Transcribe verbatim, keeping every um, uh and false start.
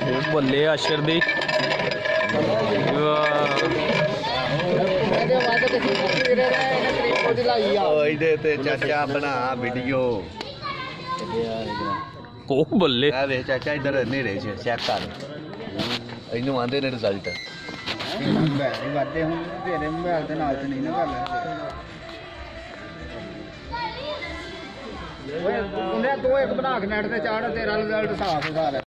ਬੱਲੇ ਅਸ਼ਰ ਦੀ ਇਹਦੇ ਤੇ ਚਾਚਾ ਬਣਾ ਵੀਡੀਓ ਉਹ ਬੱਲੇ ਆ ਵੇ ਚਾਚਾ ਇਧਰ ਨੇੜੇ ਚ ਚੈੱਕ ਕਰ ਇਹਨੂੰ ਆਂਦੇ ਨੇ ਰਿਜ਼ਲਟ ਵਾਦੇ ਹੁਣ ਤੇਰੇ ਮੋਬਾਈਲ ਦੇ ਨਾਲ ਤੇ ਨਹੀਂ ਨਾ ਗੱਲ ਉਹਨੇ ਤੂੰ ਇੱਕ ਬਣਾ ਕੇ ਨੈਟ ਤੇ ਚਾੜ ਤੇਰਾ ਰਿਜ਼ਲਟ ਸਾਫ਼ ਹੁੰਦਾ